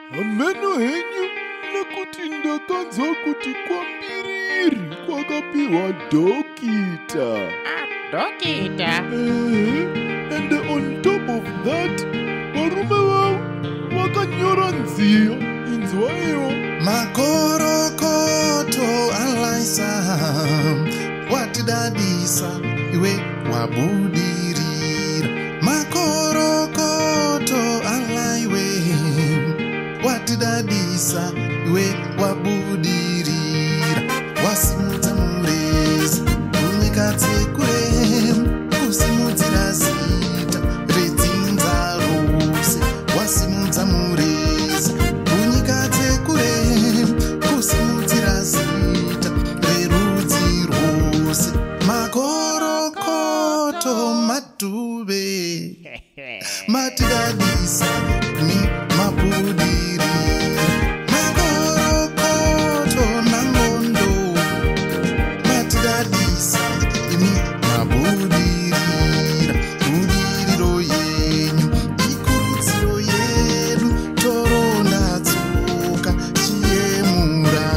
Hameno henyu nekuti ndakanzwa kuti kwaMbiriri kwakapiwa dhokita. Dhokita? And on top of that, varume vavo vakanyora nziyo inzwaiwo. Makorokoto Alaisa watidadisa iwe wabudirira. Makorokoto alaiwe watidadisa iwe wabudirira. Wasimudza murezi kunyika dzekure kusimudzira zita redzinza rose. Wasimudza murezi kunyika dzekure kusimudzira zita rerudzi rwose. Makorokoto madhube matidadisa ni mabudirira. Makorokoto nangondo matidadisa ni mabudirira. Budiriro yenyu ikurudziro yedu toronda tsoka chiyemura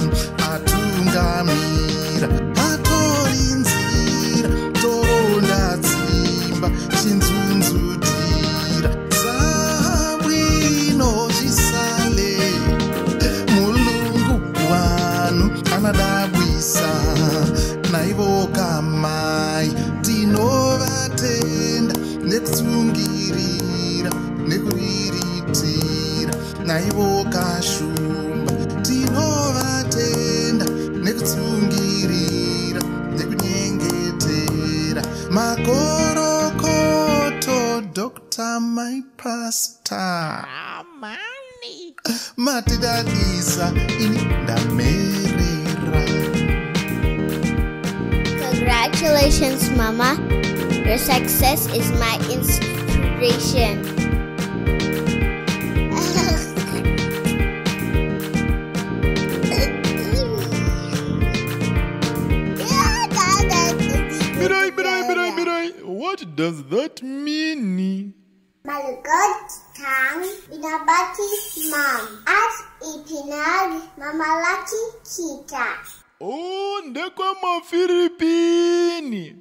atungamira atori nzira toronda dzimba chinzunzutira zabwino zvisale mulungu wanu anadabwisa naivoka Amai tinovatenda nekutsungirira nekuriritira naivoka Shumba tinovatenda nekutsungirira nekunyengetera. Makorokoto Dr. My Pastor Amani. matidadisa ini ndamerera. Congratulations, Mama. Your success is my inspiration. Mirai, what does that mean? My God tongue in a bati mom. As ipinari mama laki kita. Oh, ndekwa mafiripini.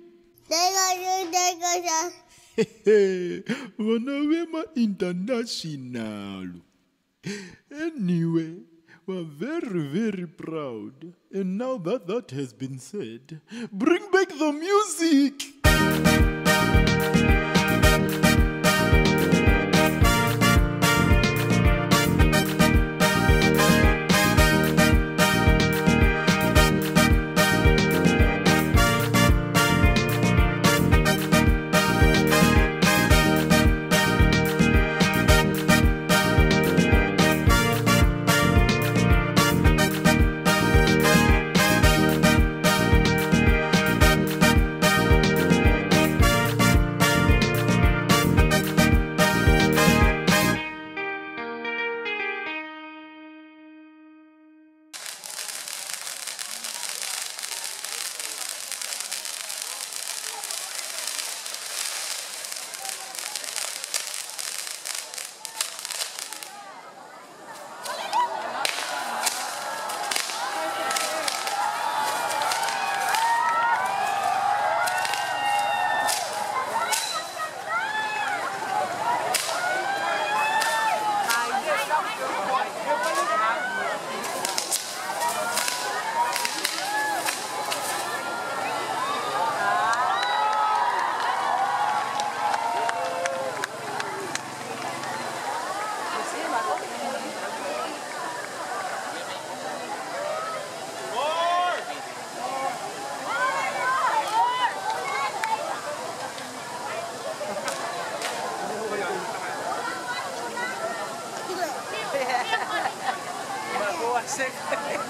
Vana vema international. Anyway, we're very, very proud. And now that that has been said, bring back the music. Sick.